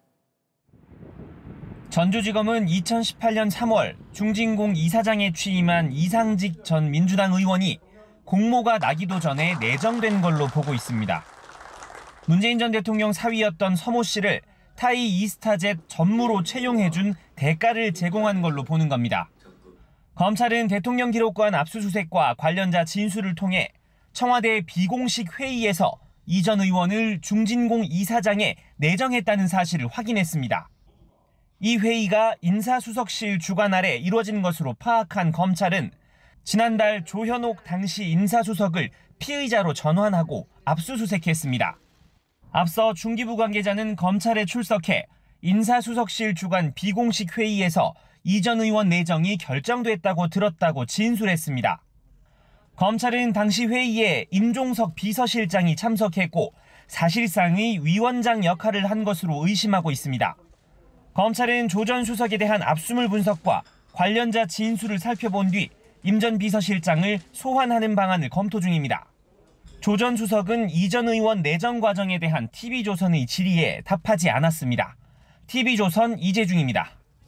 전주지검은 2018년 3월 중진공 이사장에 취임한 이상직 전 민주당 의원이 공모가 나기도 전에 내정된 걸로 보고 있습니다. 문재인 전 대통령 사위였던 서모 씨를 타이 이스타젯 전무로 채용해준 대가를 제공한 걸로 보는 겁니다. 검찰은 대통령 기록관 압수수색과 관련자 진술을 통해 청와대 비공식 회의에서 이 전 의원을 중진공 이사장에 내정했다는 사실을 확인했습니다. 이 회의가 인사수석실 주관 아래 이루어진 것으로 파악한 검찰은 지난달 조현옥 당시 인사수석을 피의자로 전환하고 압수수색했습니다. 앞서 중기부 관계자는 검찰에 출석해 인사수석실 주관 비공식 회의에서 이 전 의원 내정이 결정됐다고 들었다고 진술했습니다. 검찰은 당시 회의에 임종석 비서실장이 참석했고 사실상의 위원장 역할을 한 것으로 의심하고 있습니다. 검찰은 조 전 수석에 대한 압수물 분석과 관련자 진술을 살펴본 뒤 임 전 비서실장을 소환하는 방안을 검토 중입니다. 조 전 수석은 이 전 의원 내정 과정에 대한 TV조선의 질의에 답하지 않았습니다. TV조선 이재중입니다.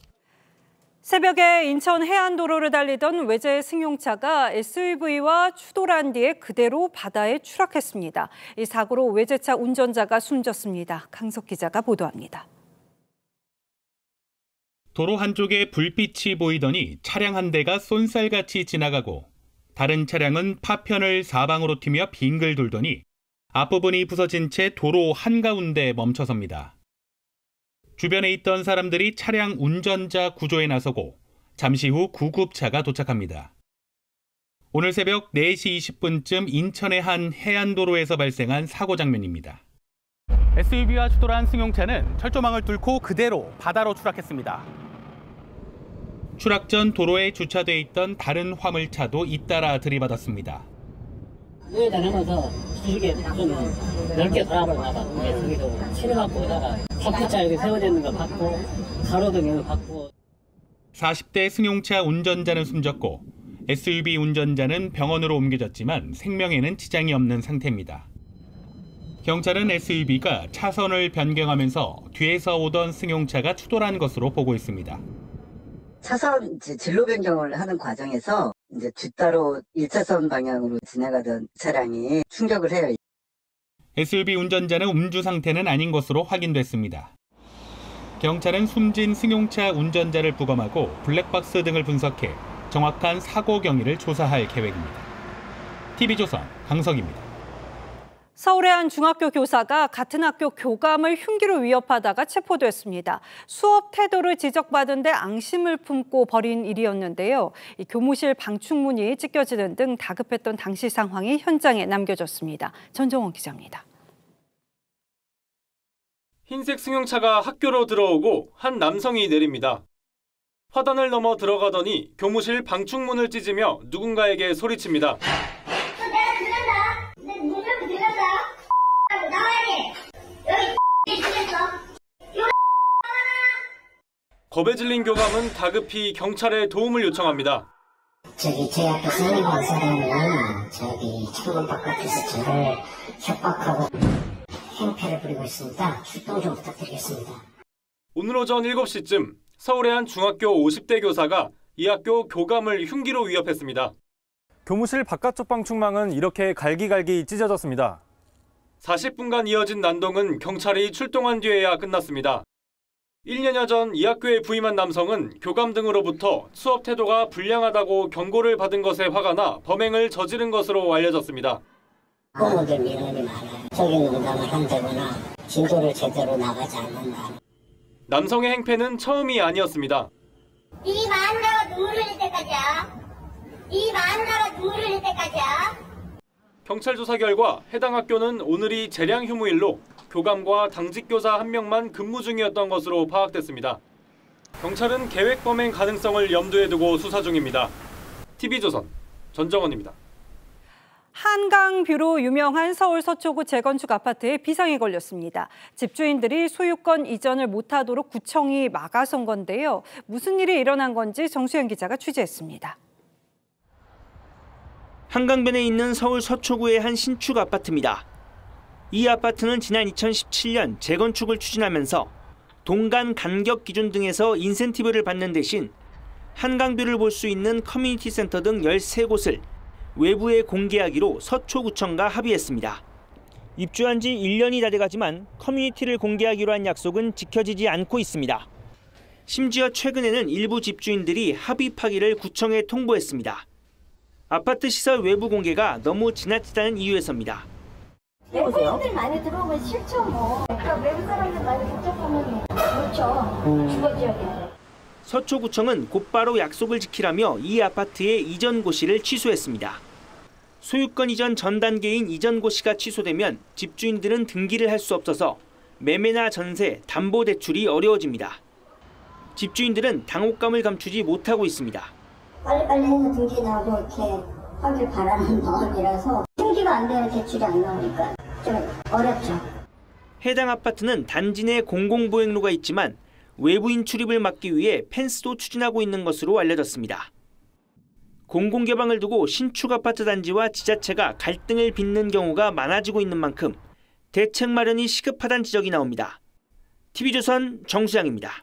새벽에 인천 해안도로를 달리던 외제 승용차가 SUV와 추돌한 뒤에 그대로 바다에 추락했습니다. 이 사고로 외제차 운전자가 숨졌습니다. 강석 기자가 보도합니다. 도로 한쪽에 불빛이 보이더니 차량 한 대가 쏜살같이 지나가고 다른 차량은 파편을 사방으로 튀며 빙글 돌더니 앞부분이 부서진 채 도로 한가운데 멈춰섭니다. 주변에 있던 사람들이 차량 운전자 구조에 나서고 잠시 후 구급차가 도착합니다. 오늘 새벽 4시 20분쯤 인천의 한 해안도로에서 발생한 사고 장면입니다. SUV와 추돌한 승용차는 철조망을 뚫고 그대로 바다로 추락했습니다. 추락 전 도로에 주차돼 있던 다른 화물차도 잇따라 들이받았습니다. 우회전하면서 길게 좀 넓게 돌아보나 봐. 저기도 치료받고 오다가 커피차 여기 세워져 있는 거 받고 가로등 여기 받고. 40대 승용차 운전자는 숨졌고 SUV 운전자는 병원으로 옮겨졌지만 생명에는 지장이 없는 상태입니다. 경찰은 SUV가 차선을 변경하면서 뒤에서 오던 승용차가 추돌한 것으로 보고 있습니다. 차선 진로 변경을 하는 과정에서 이제 뒤따로 1차선 방향으로 지나가던 차량이 충격을 해요. SUV 운전자는 음주 상태는 아닌 것으로 확인됐습니다. 경찰은 숨진 승용차 운전자를 부검하고 블랙박스 등을 분석해 정확한 사고 경위를 조사할 계획입니다. TV조선 강석입니다. 서울의 한 중학교 교사가 같은 학교 교감을 흉기로 위협하다가 체포됐습니다. 수업 태도를 지적받은 데 앙심을 품고 벌인 일이었는데요. 이 교무실 방충문이 찢겨지는 등 다급했던 당시 상황이 현장에 남겨졌습니다. 전정원 기자입니다. 흰색 승용차가 학교로 들어오고 한 남성이 내립니다. 화단을 넘어 들어가더니 교무실 방충문을 찢으며 누군가에게 소리칩니다. 겁에 질린 교감은 다급히 경찰에 도움을 요청합니다. 저희 학교 선임이사장이 창문 바깥에서 저를 협박하고 행패를 부리고 있습니다. 출동 좀 부탁드리겠습니다. 오늘 오전 7시쯤 서울의 한 중학교 50대 교사가 이 학교 교감을 흉기로 위협했습니다. 교무실 바깥쪽 방충망은 이렇게 갈기갈기 찢어졌습니다. 40분간 이어진 난동은 경찰이 출동한 뒤에야 끝났습니다. 1년여 전 이 학교에 부임한 남성은 교감 등으로부터 수업 태도가 불량하다고 경고를 받은 것에 화가 나 범행을 저지른 것으로 알려졌습니다. 학우들 민원이 많아요. 적인 농담을 한다거나 진도를 제대로 나가지 않는다. 남성의 행패는 처음이 아니었습니다. 이 마누라가 눈물 흘릴 때까지야. 이 마누라가 눈물 흘릴 때까지야. 경찰 조사 결과 해당 학교는 오늘이 재량 휴무일로 교감과 당직교사 1명만 근무 중이었던 것으로 파악됐습니다. 경찰은 계획 범행 가능성을 염두에 두고 수사 중입니다. TV조선 전정원입니다. 한강뷰로 유명한 서울 서초구 재건축 아파트에 비상이 걸렸습니다. 집주인들이 소유권 이전을 못하도록 구청이 막아선 건데요. 무슨 일이 일어난 건지 정수현 기자가 취재했습니다. 한강변에 있는 서울 서초구의 한 신축 아파트입니다. 이 아파트는 지난 2017년 재건축을 추진하면서 동간 간격 기준 등에서 인센티브를 받는 대신 한강뷰를 볼 수 있는 커뮤니티 센터 등 13곳을 외부에 공개하기로 서초구청과 합의했습니다. 입주한 지 1년이 다 돼가지만 커뮤니티를 공개하기로 한 약속은 지켜지지 않고 있습니다. 심지어 최근에는 일부 집주인들이 합의 파기를 구청에 통보했습니다. 아파트 시설 외부 공개가 너무 지나치다는 이유에서입니다. 외부 사람들 많이 들어오면 싫죠 뭐. 그러니까 외부 사람들 많이 복잡하면 그렇죠. 주거 지역에. 서초구청은 곧바로 약속을 지키라며 이 아파트의 이전 고시를 취소했습니다. 소유권 이전 전 단계인 이전 고시가 취소되면 집주인들은 등기를 할 수 없어서 매매나 전세, 담보대출이 어려워집니다. 집주인들은 당혹감을 감추지 못하고 있습니다. 빨리빨리 해서 등기 나고 이렇게 하길 바라는 마음이라서 등기가 안 되면 대출이 안 나오니까 좀 어렵죠. 해당 아파트는 단지 내 공공보행로가 있지만 외부인 출입을 막기 위해 펜스도 추진하고 있는 것으로 알려졌습니다. 공공개방을 두고 신축 아파트 단지와 지자체가 갈등을 빚는 경우가 많아지고 있는 만큼 대책 마련이 시급하다는 지적이 나옵니다. TV조선 정수양입니다.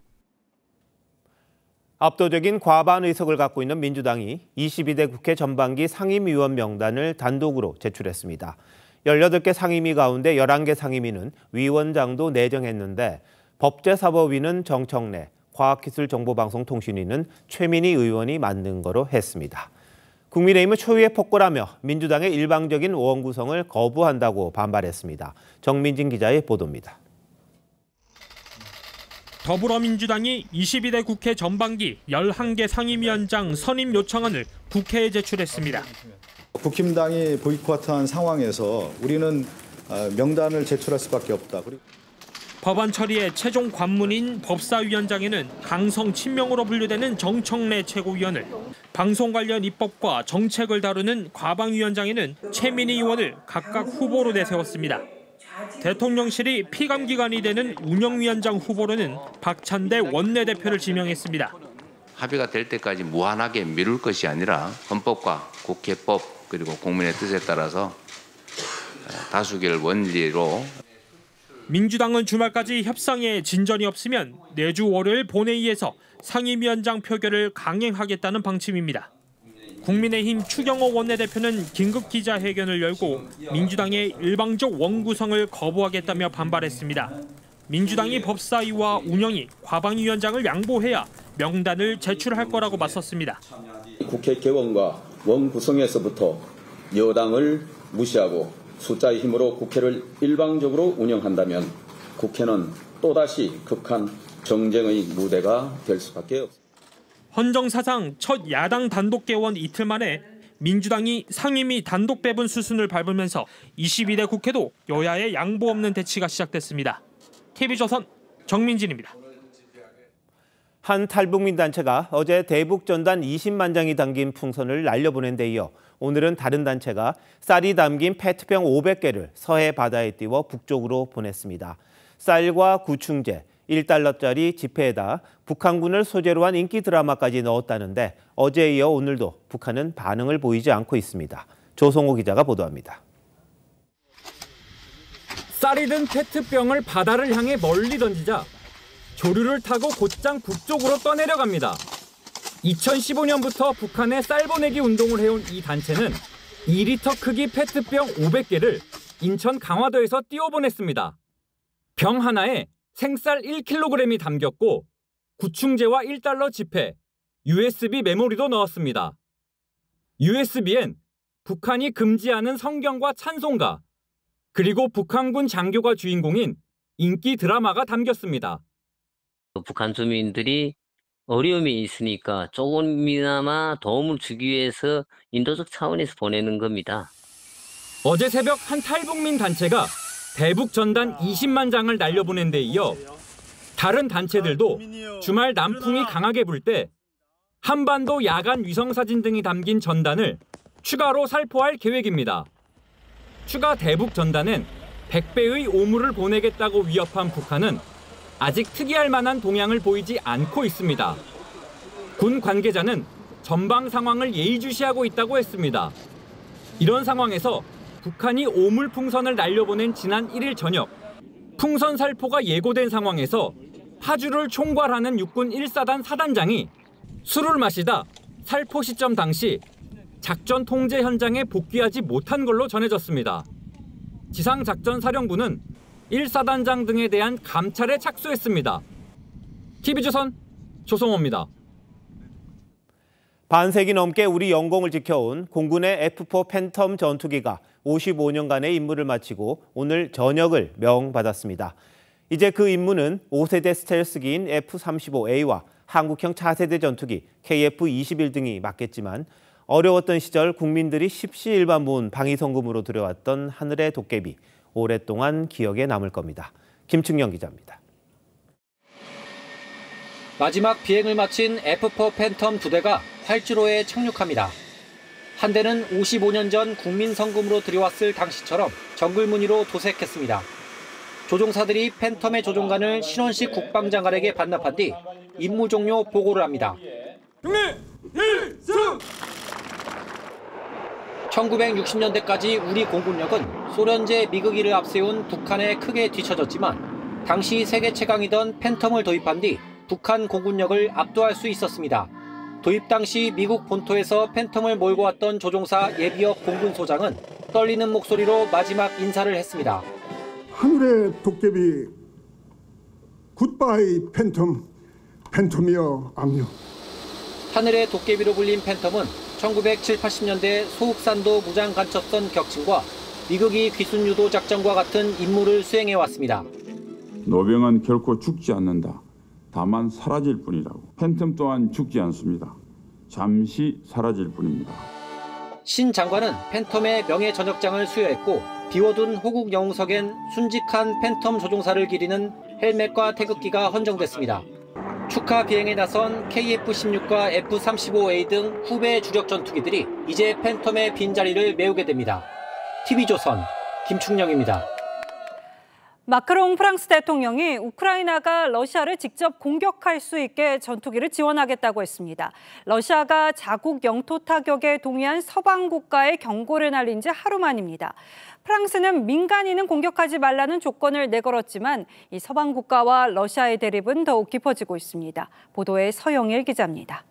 압도적인 과반 의석을 갖고 있는 민주당이 22대 국회 전반기 상임위원 명단을 단독으로 제출했습니다. 18개 상임위 가운데 11개 상임위는 위원장도 내정했는데 법제사법위는 정청래, 과학기술정보방송통신위는 최민희 의원이 만든 거로 했습니다. 국민의힘은 초유의 폭거라며 민주당의 일방적인 원 구성을 거부한다고 반발했습니다. 정민진 기자의 보도입니다. 더불어민주당이 22대 국회 전반기 11개 상임위원장 선임 요청안을 국회에 제출했습니다. 국힘당이 보이콧한 상황에서 우리는 명단을 제출할 수밖에 없다. 법안 처리의 최종 관문인 법사위원장에는 강성 친명으로 분류되는 정청래 최고위원을, 방송 관련 입법과 정책을 다루는 과방위원장에는 최민희 의원을 각각 후보로 내세웠습니다. 대통령실이 피감기관이 되는 운영위원장 후보로는 박찬대 원내대표를 지명했습니다. 합의가 될 때까지 무한하게 미룰 것이 아니라 헌법과 국회법 그리고 국민의 뜻에 따라서 다수결 원리로 민주당은 주말까지 협상에 진전이 없으면 내주 월요일 본회의에서 상임위원장 표결을 강행하겠다는 방침입니다. 국민의힘 추경호 원내대표는 긴급 기자회견을 열고 민주당의 일방적 원구성을 거부하겠다며 반발했습니다. 민주당이 법사위와 운영위, 과방위원장을 양보해야 명단을 제출할 거라고 맞섰습니다. 국회 개원과 원구성에서부터 여당을 무시하고 숫자의 힘으로 국회를 일방적으로 운영한다면 국회는 또다시 극한 정쟁의 무대가 될 수밖에 없습니다. 헌정사상 첫 야당 단독 개원 이틀 만에 민주당이 상임위 단독 배분 수순을 밟으면서 22대 국회도 여야의 양보 없는 대치가 시작됐습니다. TV조선 정민진입니다. 한 탈북민 단체가 어제 대북 전단 20만 장이 담긴 풍선을 날려보낸 데 이어 오늘은 다른 단체가 쌀이 담긴 페트병 500개를 서해 바다에 띄워 북쪽으로 보냈습니다. 쌀과 구충제, $1짜리 지폐에다 북한군을 소재로 한 인기 드라마까지 넣었다는데 어제에 이어 오늘도 북한은 반응을 보이지 않고 있습니다. 조성호 기자가 보도합니다. 쌀이 든 페트병을 바다를 향해 멀리 던지자 조류를 타고 곧장 북쪽으로 떠내려갑니다. 2015년부터 북한에 쌀 보내기 운동을 해온 이 단체는 2리터 크기 페트병 500개를 인천 강화도에서 띄워보냈습니다. 병 하나에 생쌀 1kg이 담겼고 구충제와 $1 지폐, USB 메모리도 넣었습니다. USB엔 북한이 금지하는 성경과 찬송가, 그리고 북한군 장교가 주인공인 인기 드라마가 담겼습니다. 북한 주민들이 어려움이 있으니까 조금이나마 도움을 주기 위해서 인도적 차원에서 보내는 겁니다. 어제 새벽 한 탈북민 단체가 대북 전단 20만 장을 날려보낸 데 이어 다른 단체들도 주말 남풍이 강하게 불 때 한반도 야간 위성사진 등이 담긴 전단을 추가로 살포할 계획입니다. 추가 대북 전단엔 100배의 오물을 보내겠다고 위협한 북한은 아직 특이할 만한 동향을 보이지 않고 있습니다. 군 관계자는 전방 상황을 예의주시하고 있다고 했습니다. 이런 상황에서 북한이 오물 풍선을 날려보낸 지난 1일 저녁, 풍선 살포가 예고된 상황에서 파주를 총괄하는 육군 1사단 사단장이 술을 마시다 살포 시점 당시 작전 통제 현장에 복귀하지 못한 걸로 전해졌습니다. 지상작전사령부는 1사단장 등에 대한 감찰에 착수했습니다. TV조선 조성호입니다. 반세기 넘게 우리 영공을 지켜온 공군의 F4 팬텀 전투기가 55년간의 임무를 마치고 오늘 전역을 명받았습니다. 이제 그 임무는 5세대 스텔스기인 F-35A와 한국형 차세대 전투기 KF-21 등이 맡겠지만 어려웠던 시절 국민들이 십시일반 모은 방위성금으로 들여왔던 하늘의 도깨비, 오랫동안 기억에 남을 겁니다. 김충영 기자입니다. 마지막 비행을 마친 F4 팬텀 2대가 활주로에 착륙합니다. 한 대는 55년 전 국민 성금으로 들여왔을 당시처럼 정글 무늬로 도색했습니다. 조종사들이 팬텀의 조종관을 신원식 국방장관에게 반납한 뒤 임무 종료 보고를 합니다. 1960년대까지 우리 공군력은 소련제 미그기를 앞세운 북한에 크게 뒤처졌지만 당시 세계 최강이던 팬텀을 도입한 뒤 북한 공군력을 압도할 수 있었습니다. 도입 당시 미국 본토에서 팬텀을 몰고 왔던 조종사 예비역 공군소장은 떨리는 목소리로 마지막 인사를 했습니다. 하늘의 도깨비, 굿바이 팬텀이여 압류. 하늘의 도깨비로 불린 팬텀은 1970, 80년대 소흑산도 무장간첩선 격침과 미국이 귀순유도 작전과 같은 임무를 수행해왔습니다. 노병은 결코 죽지 않는다. 다만 사라질 뿐이라고. 팬텀 또한 죽지 않습니다. 잠시 사라질 뿐입니다. 신 장관은 팬텀의 명예 전역장을 수여했고 비워둔 호국 영웅석엔 순직한 팬텀 조종사를 기리는 헬멧과 태극기가 헌정됐습니다. 축하 비행에 나선 KF-16과 F-35A 등 후배 주력 전투기들이 이제 팬텀의 빈자리를 메우게 됩니다. TV조선 김충영입니다. 마크롱 프랑스 대통령이 우크라이나가 러시아를 직접 공격할 수 있게 전투기를 지원하겠다고 했습니다. 러시아가 자국 영토 타격에 동의한 서방 국가의 경고를 날린 지 하루 만입니다. 프랑스는 민간인은 공격하지 말라는 조건을 내걸었지만 이 서방 국가와 러시아의 대립은 더욱 깊어지고 있습니다. 보도에 서영일 기자입니다.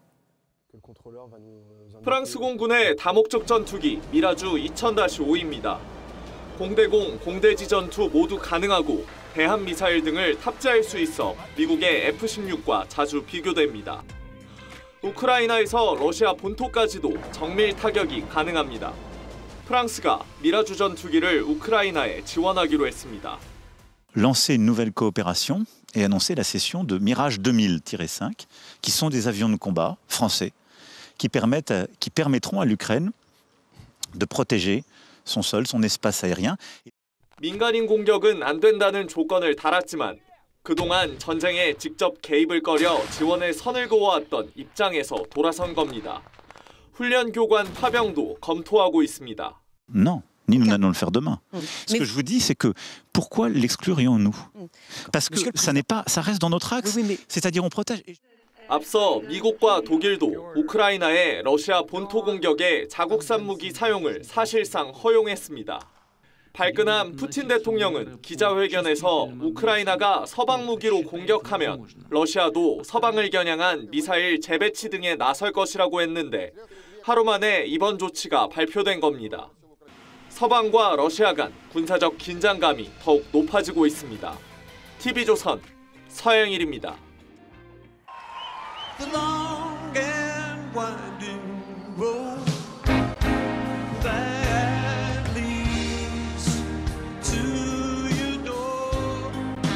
프랑스 공군의 다목적 전투기 미라주 2000-5입니다. 공대공, 공대지 전투 모두 가능하고 대함 미사일 등을 탑재할 수 있어 미국의 F-16과 자주 비교됩니다. 우크라이나에서 러시아 본토까지도 정밀 타격이 가능합니다. 프랑스가 미라주 전투기를 우크라이나에 지원하기로 했습니다. Lancer une nouvelle coopération et annoncer la cession de Mirage 2000-5, qui sont des avions de combat français, qui permettront à l'Ukraine de protéger son sol, son espace aérien. 민간인 공격은 안 된다는 조건을 달았지만 그동안 전쟁에 직접 개입을 꺼려 지원을 선을 그어왔던 입장에서 돌아선 겁니다. 훈련 교관 파병도 검토하고 있습니다. Non, ni nous n'allons le faire demain. Ce que je vous dis, c'est que pourquoi l'exclurions-nous? Parce que ça reste dans notre axe, c'est-à-dire on protège. 앞서 미국과 독일도 우크라이나의 러시아 본토 공격에 자국산 무기 사용을 사실상 허용했습니다. 발끈한 푸틴 대통령은 기자회견에서 우크라이나가 서방 무기로 공격하면 러시아도 서방을 겨냥한 미사일 재배치 등에 나설 것이라고 했는데 하루 만에 이번 조치가 발표된 겁니다. 서방과 러시아 간 군사적 긴장감이 더욱 높아지고 있습니다. TV조선 서영일입니다. The long and winding road that leads to your door.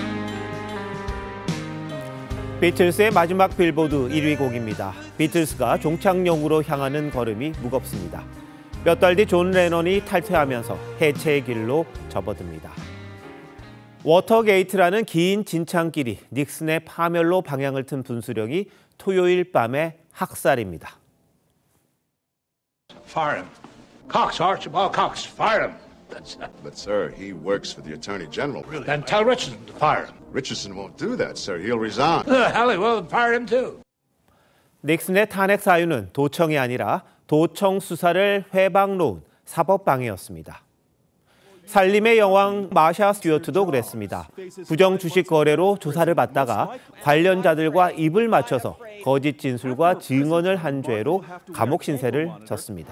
비틀스의 마지막 빌보드 1위 곡입니다. 비틀스가 종착역으로 향하는 걸음이 무겁습니다. 몇 달 뒤 존 레넌이 탈퇴하면서 해체의 길로 접어듭니다. 워터게이트라는 긴 진창길이 닉슨의 파멸로 방향을 튼 분수령이 토요일 밤에 학살입니다. Fire him. Cox, Archibald Cox, fire him. But sir, he works for the Attorney General. Really? Then tell Richardson to fire him. Richardson won't do that, sir. He'll resign. Hell, he will. Fire him too. 닉슨의 탄핵 사유는 도청이 아니라 도청 수사를 회방 놓은 사법방해였습니다. 살림의 여왕 마샤 스튜어트도 그랬습니다. 부정 주식 거래로 조사를 받다가 관련자들과 입을 맞춰서 거짓 진술과 증언을 한 죄로 감옥 신세를 졌습니다.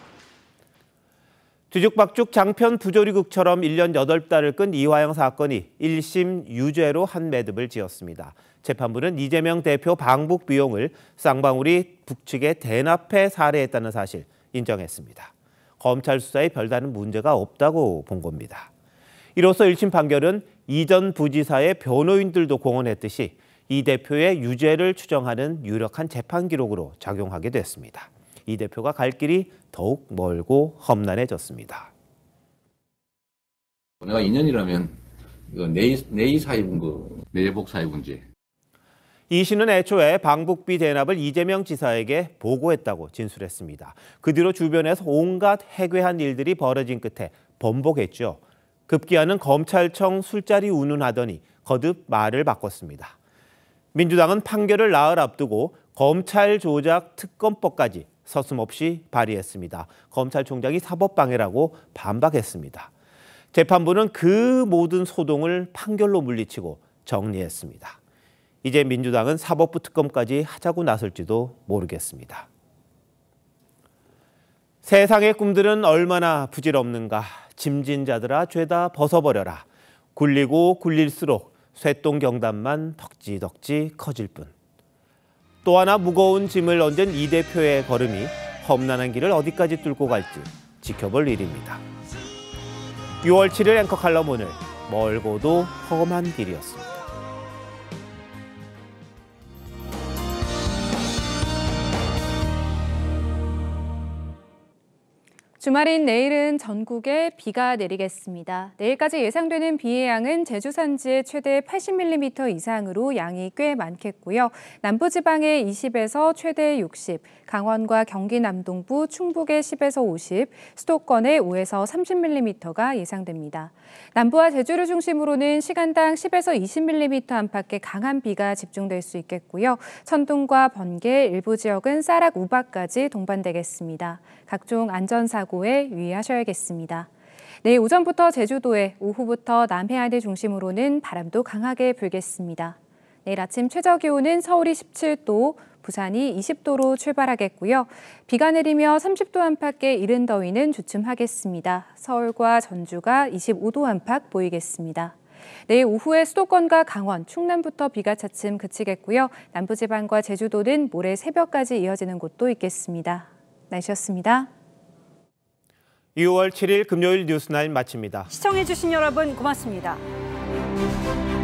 뒤죽박죽 장편 부조리극처럼 1년 8달을 끈 이화영 사건이 1심 유죄로 한 매듭을 지었습니다. 재판부는 이재명 대표 방북 비용을 쌍방울이 북측에 대납해 살해했다는 사실 인정했습니다. 검찰 수사에 별다른 문제가 없다고 본 겁니다. 이로써 1심 판결은 이 전 부지사의 변호인들도 공언했듯이 이 대표의 유죄를 추정하는 유력한 재판 기록으로 작용하게 됐습니다. 이 대표가 갈 길이 더욱 멀고 험난해졌습니다. 내가 2년이라면 내의 사회분고, 내복 사회분제. 이 씨는 애초에 방북비 대납을 이재명 지사에게 보고했다고 진술했습니다. 그 뒤로 주변에서 온갖 해괴한 일들이 벌어진 끝에 번복했죠. 급기야는 검찰청 술자리 운운하더니 거듭 말을 바꿨습니다. 민주당은 판결을 나흘 앞두고 검찰 조작 특검법까지 서슴없이 발의했습니다. 검찰총장이 사법방해라고 반박했습니다. 재판부는 그 모든 소동을 판결로 물리치고 정리했습니다. 이제 민주당은 사법부 특검까지 하자고 나설지도 모르겠습니다. 세상의 꿈들은 얼마나 부질없는가. 짐진자들아 죄다 벗어버려라. 굴리고 굴릴수록 쇠똥경단만 덕지덕지 커질 뿐. 또 하나 무거운 짐을 얹은 이 대표의 걸음이 험난한 길을 어디까지 뚫고 갈지 지켜볼 일입니다. 6월 7일 앵커 칼럼 오늘 멀고도 험한 길이었습니다. 주말인 내일은 전국에 비가 내리겠습니다. 내일까지 예상되는 비의 양은 제주 산지에 최대 80mm 이상으로 양이 꽤 많겠고요. 남부지방에 20에서 최대 60, 강원과 경기 남동부, 충북에 10에서 50, 수도권에 5에서 30mm가 예상됩니다. 남부와 제주를 중심으로는 시간당 10에서 20mm 안팎의 강한 비가 집중될 수 있겠고요. 천둥과 번개, 일부 지역은 쌀락 우박까지 동반되겠습니다. 각종 안전사고에 유의하셔야겠습니다. 내일 오전부터 제주도에, 오후부터 남해안을 중심으로는 바람도 강하게 불겠습니다. 내일 아침 최저기온은 서울이 17도, 부산이 20도로 출발하겠고요. 비가 내리며 30도 안팎의 이른 더위는 주춤하겠습니다. 서울과 전주가 25도 안팎 보이겠습니다. 내일 오후에 수도권과 강원, 충남부터 비가 차츰 그치겠고요. 남부지방과 제주도는 모레 새벽까지 이어지는 곳도 있겠습니다. 날씨였습니다. 6월 7일 금요일 뉴스나인 마칩니다. 시청해주신 여러분 고맙습니다.